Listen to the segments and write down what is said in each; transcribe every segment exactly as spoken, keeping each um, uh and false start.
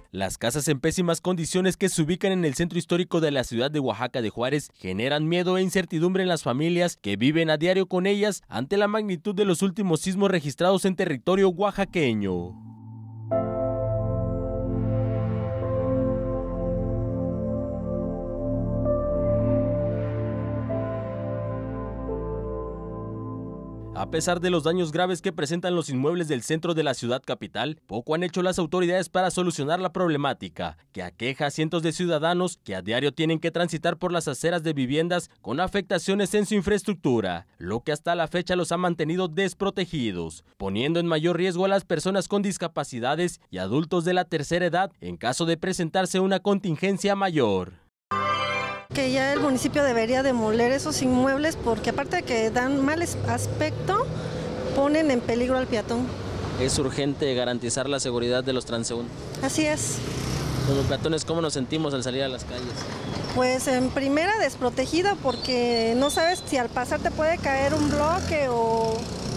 Las casas en pésimas condiciones que se ubican en el centro histórico de la ciudad de Oaxaca de Juárez generan miedo e incertidumbre en las familias que viven a diario con ellas ante la magnitud de los últimos sismos registrados en territorio oaxaqueño. A pesar de los daños graves que presentan los inmuebles del centro de la ciudad capital, poco han hecho las autoridades para solucionar la problemática, que aqueja a cientos de ciudadanos que a diario tienen que transitar por las aceras de viviendas con afectaciones en su infraestructura, lo que hasta la fecha los ha mantenido desprotegidos, poniendo en mayor riesgo a las personas con discapacidades y adultos de la tercera edad en caso de presentarse una contingencia mayor. Que ya el municipio debería demoler esos inmuebles porque aparte de que dan mal aspecto, ponen en peligro al peatón. Es urgente garantizar la seguridad de los transeúntes. Así es. Como peatones, ¿cómo nos sentimos al salir a las calles? Pues en primera desprotegido porque no sabes si al pasar te puede caer un bloque o...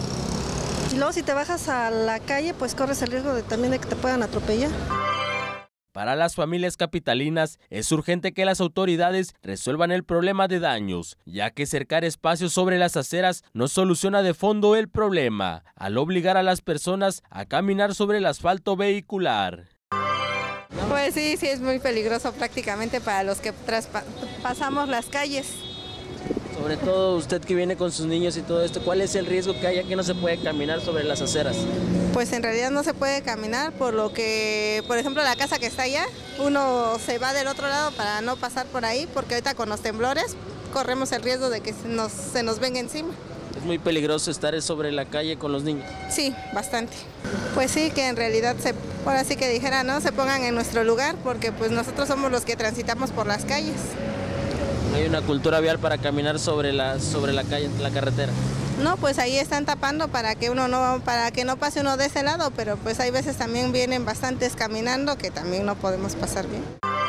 Y luego si te bajas a la calle pues corres el riesgo de, también de que te puedan atropellar. Para las familias capitalinas es urgente que las autoridades resuelvan el problema de daños, ya que cercar espacios sobre las aceras no soluciona de fondo el problema, al obligar a las personas a caminar sobre el asfalto vehicular. Pues sí, sí es muy peligroso prácticamente para los que pasamos las calles. Sobre todo usted que viene con sus niños y todo esto, ¿cuál es el riesgo que haya que no se puede caminar sobre las aceras? Pues en realidad no se puede caminar, por lo que, por ejemplo, la casa que está allá, uno se va del otro lado para no pasar por ahí, porque ahorita con los temblores corremos el riesgo de que se nos, se nos venga encima. ¿Es muy peligroso estar sobre la calle con los niños? Sí, bastante. Pues sí, que en realidad, se, ahora sí que dijera, ¿no? Se pongan en nuestro lugar, porque pues nosotros somos los que transitamos por las calles. ¿Hay una cultura vial para caminar sobre la, sobre la calle, la carretera? No, pues ahí están tapando para que uno no, para que no pase uno de ese lado, pero pues hay veces también vienen bastantes caminando que también no podemos pasar bien.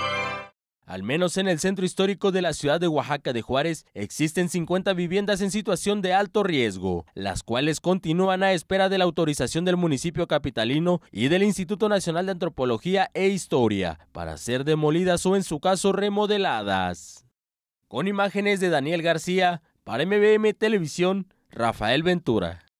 Al menos en el centro histórico de la ciudad de Oaxaca de Juárez existen cincuenta viviendas en situación de alto riesgo, las cuales continúan a espera de la autorización del municipio capitalino y del Instituto Nacional de Antropología e Historia para ser demolidas o en su caso remodeladas. Con imágenes de Daniel García, para M B M Televisión, Rafael Ventura.